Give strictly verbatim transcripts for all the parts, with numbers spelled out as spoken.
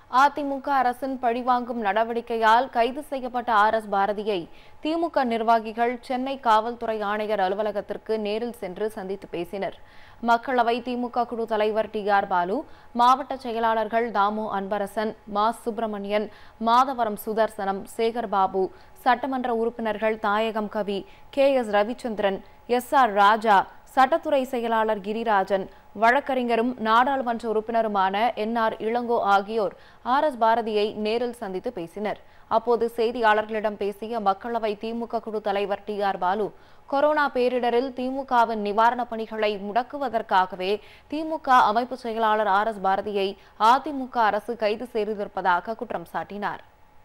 அதிமுக அரசின் பழிவாங்கும் நடவடிக்கையால் கைது செய்யப்பட்ட ஆர் எஸ் பாரதியை திமுக நிர்வாகிகள் சென்னை காவல்துறை ஆணையர் அலுவலகத்திற்கு நேரில் சென்று சந்தித்து பேசினர். மக்களவை திமுக குழு தலைவர் டி ஆர் பாலு, மாவட்ட செயலாளர்கள் தாமு அன்பரசன், மா சுப்பிரமணியன், மாதவரம் சுதர்சனம், சேகர்பாபு, சட்டமன்ற உறுப்பினர்கள் Thayagam Kavi, K S Ravichandran, S R Raja, சட்டத்துறை செயலாளர் கிரிராஜன், வழக்கறிஞரும் நாடாளுமன்ற உறுப்பினருமான என் ஆர் இளங்கோ ஆகியோர் ஆர் எஸ் பாரதியை நேரில் சந்தித்து பேசினர். அப்போது செய்தியாளர்களிடம் பேசிய மக்களவை திமுக குழு தலைவர் டி ஆர் பாலு, கொரோனா பேரிடரில் திமுகவின் நிவாரணப் பணிகளை முடக்குவதற்காகவே திமுக அமைப்பு செயலாளர் ஆர் எஸ் பாரதியை அதிமுக அரசு கைது செய்திருப்பதாக குற்றம் சாட்டினார்.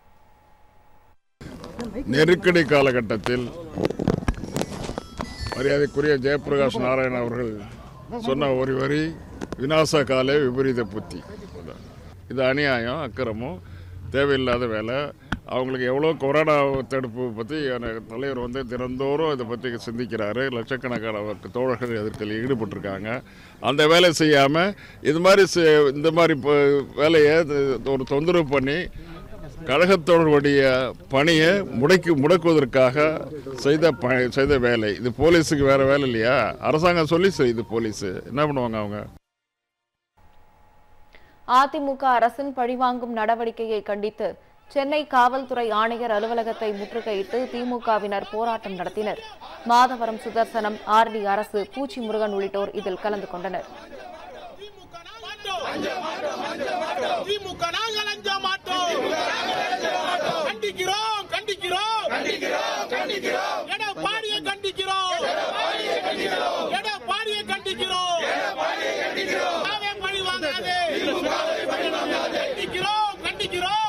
நெருக்கடி காலகட்டத்தில் மரியாதைக்குரிய ஜெயபிரகாஷ் நாராயண் அவர்கள் சொன்ன ஒரு வரி, விநாச காலே விபரீத புத்தி. இது அநியாயம், அக்கிரமம், தேவையில்லாத வேலை. அவங்களுக்கு எவ்வளோ கொரோனா தடுப்பு பற்றி தலைவர் வந்து தினந்தோறும் இதை பற்றி சிந்திக்கிறாரு. லட்சக்கணக்கான தோழர்கள் எதிர்ப்பில் ஈடுபட்டிருக்காங்க. அந்த வேலை செய்யாமல் இது மாதிரி இந்த மாதிரி வேலையை ஒரு தொந்தரவு பண்ணி கழகத்தோடைய பணியை முடக்கி முடக்குவதற்காக செய்த செய்த வேலை இது. போலீஸுக்கு வேற வேலை இல்லையா? அரசாங்கம் சொல்லி செய்யுது. போலீஸ் என்ன பண்ணுவாங்க? அவங்க அதிமுக அரசின் பழிவாங்கும் நடவடிக்கையை கண்டித்து சென்னை காவல்துறை ஆணையர் அலுவலகத்தை முற்றுகையிட்டு திமுகவினர் போராட்டம் நடத்தினர். மாதவரம் சுதர்சனம், ஆர் டி அரசு, பூச்சி முருகன் உள்ளிட்டோர் இதில் கலந்து கொண்டனர். கண்டிக்கிறோம் கண்டிக்கிறோம் கண்டிக்கிறோம் எடப்பாடியை கண்டிக்கிறோம் எடப்பாடியை கண்டிக்கிறோம் பழி வாங்காதே கண்டிக்கிறோம் கண்டிக்கிறோம்